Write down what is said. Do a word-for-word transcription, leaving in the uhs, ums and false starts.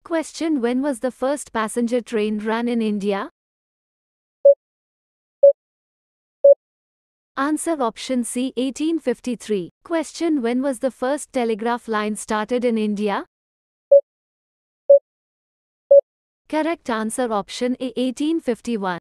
Question: When was the first passenger train run in India? Answer option C, eighteen fifty-three. Question: When was the first telegraph line started in India? Correct answer option A, eighteen fifty-one.